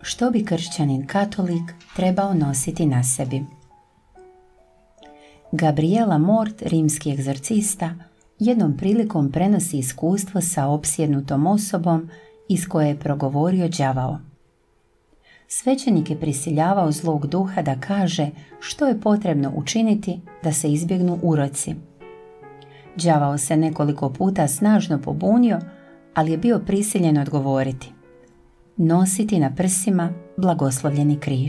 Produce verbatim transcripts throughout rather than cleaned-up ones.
što bi kršćanin katolik trebao nositi na sebi. Gabriela Mort, rimski egzorcista, jednom prilikom prenosi iskustvo sa opsjednutom osobom iz koje je progovorio đavao. Svećenik je prisiljavao zlog duha da kaže što je potrebno učiniti da se izbjegnu uroci. Đavao se nekoliko puta snažno pobunio, ali je bio prisiljen odgovoriti: nositi na prsima blagoslovljeni križ.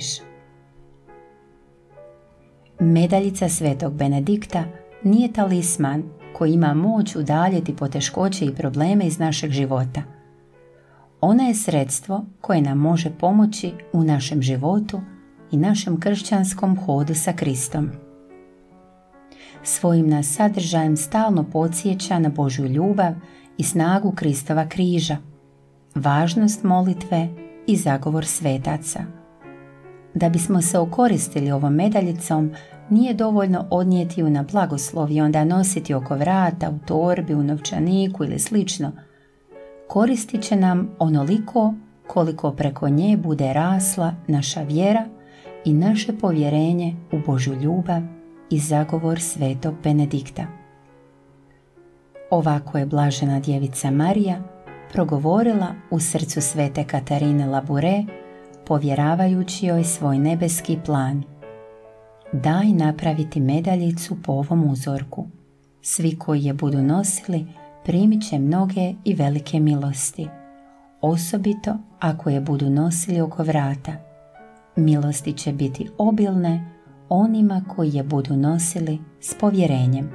Medaljica svetog Benedikta nije talisman koji ima moć udaljiti poteškoće i probleme iz našeg života. Ona je sredstvo koje nam može pomoći u našem životu i našem kršćanskom hodu sa Kristom. Svojim nas sadržajem stalno podsjeća na Božju ljubav i snagu Kristova križa, važnost molitve i zagovor svetaca. Da bismo se okoristili ovom medaljicom, nije dovoljno odnijeti ju na blagoslov i onda nositi oko vrata, u torbi, u novčaniku ili slično. Koristit će nam onoliko koliko preko nje bude rasla naša vjera i naše povjerenje u Božju ljubav i zagovor svetog Benedikta. Ovako je blažena djevica Marija progovorila u srcu svete Katarine Labure, povjeravajući joj svoj nebeski plan. Daj napraviti medaljicu po ovom uzorku. Svi koji je budu nosili primit će mnoge i velike milosti, osobito ako je budu nosili oko vrata. Milosti će biti obilne onima koji je budu nosili s povjerenjem.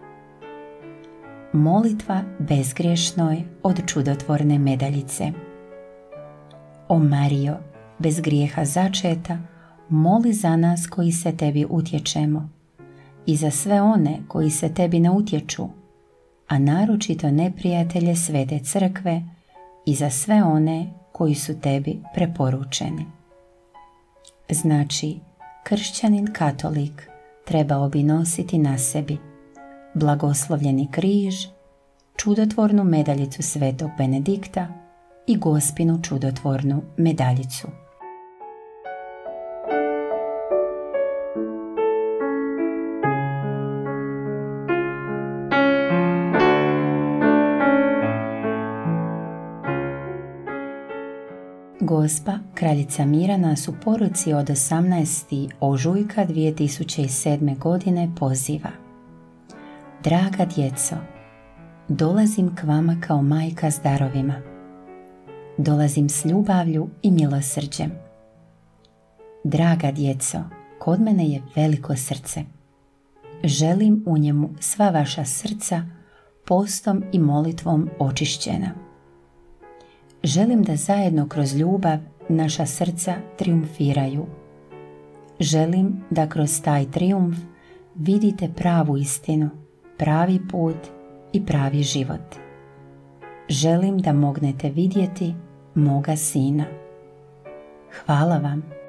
Molitva bezgriješnoj od čudotvorne medaljice. O Marijo, bez grijeha začeta, moli za nas koji se tebi utječemo i za sve one koji se tebi ne utječu, a naročito neprijatelje Svete Crkve i za sve one koji su tebi preporučeni. Znači, kršćanin katolik trebao bi nositi na sebi blagoslovljeni križ, čudotvornu medaljicu svetog Benedikta i Gospinu čudotvornu medaljicu. Gospa, kraljica mira, nas u poruci od osamnaestog ožujka dvije tisuće sedme. godine poziva: Draga djeco, dolazim k vama kao majka s darovima. Dolazim s ljubavlju i milosrđem. Draga djeco, kod mene je veliko srce. Želim u njemu sva vaša srca postom i molitvom očišćena. Želim da zajedno kroz ljubav naša srca triumfiraju. Želim da kroz taj triumf vidite pravu istinu, pravi put i pravi život. Želim da mognete vidjeti moga sina. Hvala vam.